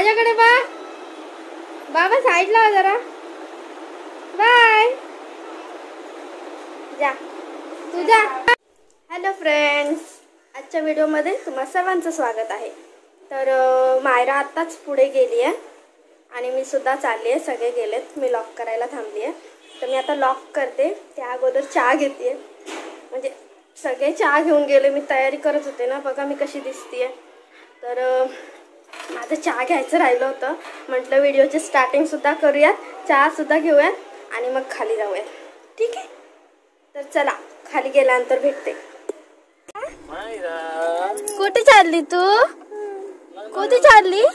माझ्याकडे बा बाबा, साईडला हो जरा. बाय. जा तुझा. हॅलो फ्रेंड्स, आजच्या व्हिडिओमध्ये तुम्हा सर्वांचं स्वागत आहे. तर मायरा आत्ताच पुढे गेली आहे आणि मी सुद्धा चालली आहे. सगळे गेलेत, मी लॉक करायला थांबली आहे. तर मी आता लॉक करते, त्या अगोदर चहा घेते. म्हणजे सगळे चहा घेऊन गेले, मी तयारी करत होते ना. बघा मी कशी दिसते. तर माझं चहा घ्यायचं राहिलं होतं. म्हटलं व्हिडिओची स्टार्टिंगसुद्धा करूयात, चहासुद्धा घेऊयात आणि मग खाली जाऊयात. ठीक आहे, तर चला खाली गेल्यानंतर भेटते. कुठे चालली तू? कुठे चालली?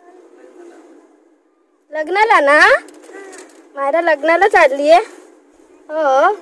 लग्नाला ना? मायरा लग्नाला चालली आहे. हो.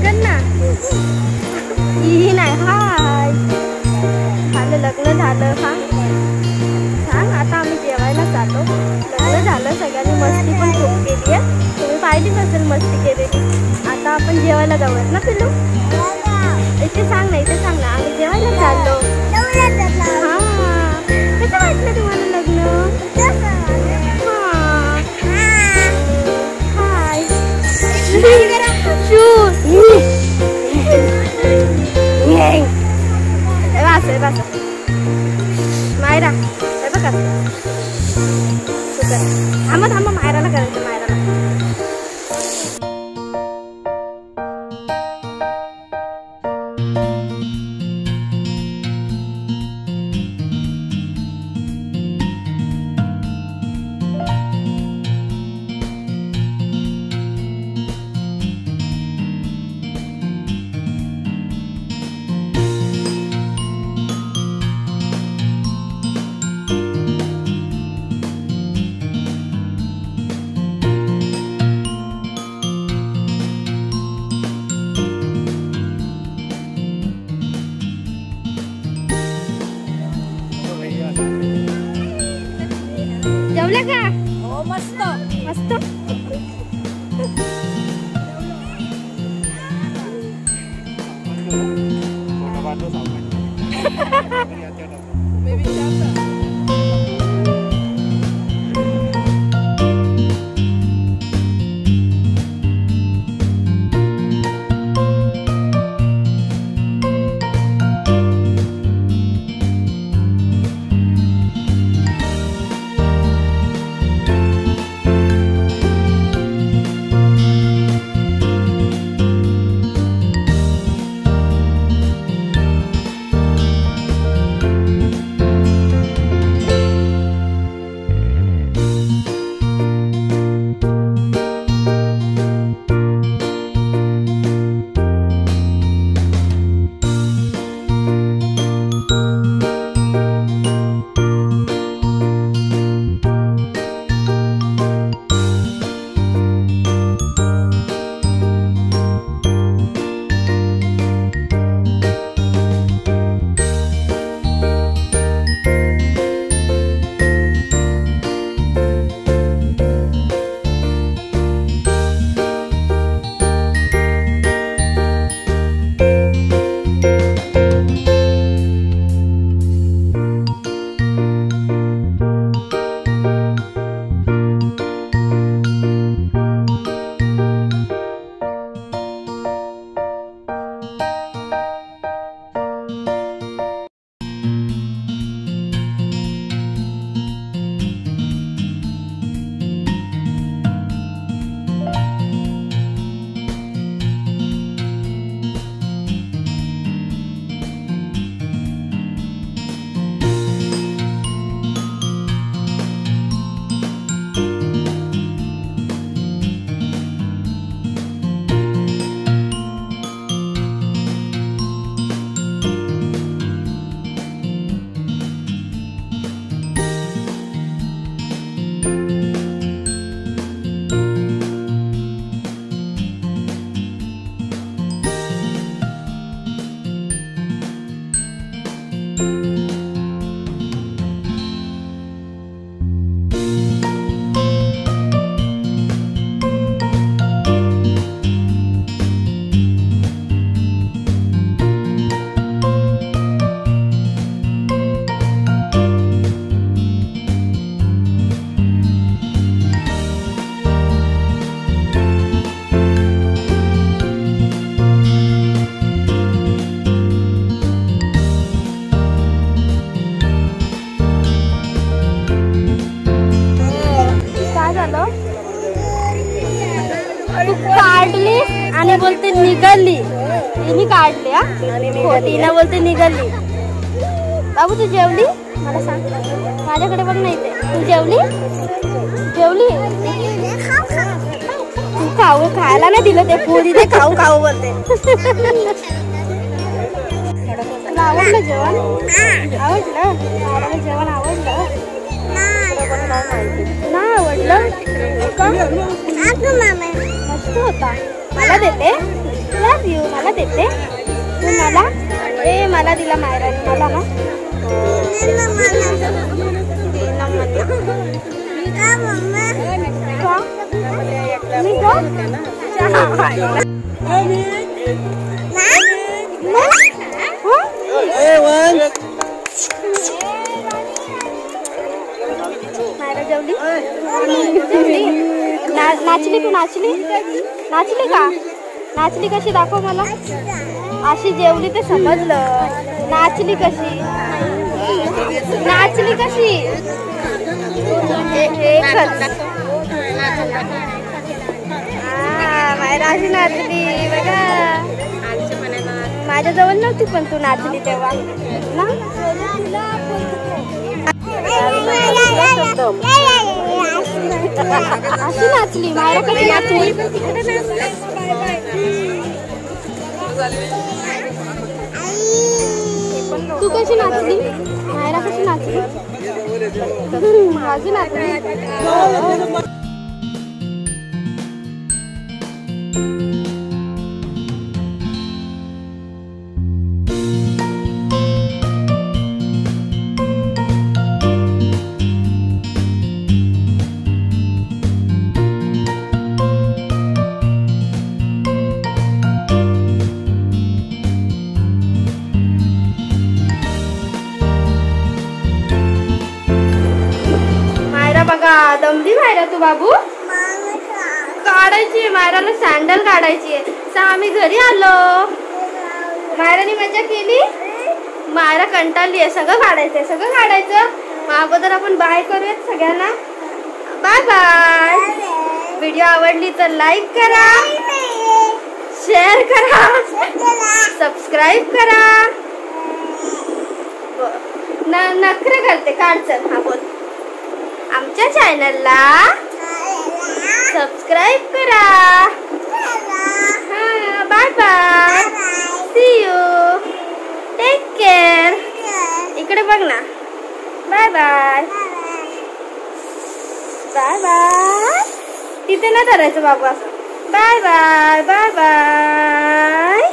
कर ना. ही नाही. हाय झालं, लग्न झालं. हा सांग. आता आम्ही जेवायला चाललो. लग्न झालं, सगळ्यांनी मस्ती पण खूप केली आहे. तुम्ही पाहिलीच असेल मस्ती केलेली. आता आपण जेवायला जाऊयात ना पिल्लू. इथे सांग ना, इथे सांग ना. आम्ही जेवायला चाललो. हा कसं वाटलं तुम्हाला लग्न? हाय मायरा हे बघा. थांबा थांबा, मायराला करायचं. मायराला जेवल्या का? हो मस्त मस्त. काढली आणि बोलते निघाली. तिने काढली हा, तिने बोलते निघाली. बाबू तू जेवली? मला सांग, माझ्याकडे बघ. नाही ते तू जेवली? जेवली? खाऊ खायला नाही दिलं ते पोरी, ते खाऊ खाऊ बोलते. तुला आवडलं जेवण? आवडलं? मला जेवण आवडलं? नाही आवडलं का? मस्त होता. मला देते? Love you. मला देते तू मला. ए मला दिला मायराने मला ना. मायरा जेवली. नाचली तू नाचली. नाचली का? नाचली कशी दाखव मला. अशी जेवली ते समजलं. नाचली कशी. नाचली कशी. मायरा अशी नाचली बघा. माझ्या जवळ नव्हती पण तू नाचली तेव्हा ना. अशी नाचली मायरा. कशी नाचली. तू कशी नाचली. मायरा कशी नाचली. माझी नाचली. बघा दमली मायरा तू बाबू. काढायची मायराला सँडल काढायची आहे. आम्ही घरी आलो. मायराने मजा केली. मायरा कंटाळली आहे. सगळं काढायचंय सगळं काढायचं. मग अगोदर आपण बाय करूयात सगळ्यांना. Bye bye. व्हिडिओ आवडली तर लाईक करा, शेअर करा, सबस्क्राईब करा. नखरे करते काढ. चल हा बोल. आमच्या चॅनलला सबस्क्राईब करा. हां bye bye. See you. Take care. इकडे बघ ना. Bye bye. Bye bye. तिथे ना धरायचं बाबू असं. Bye bye. Bye bye.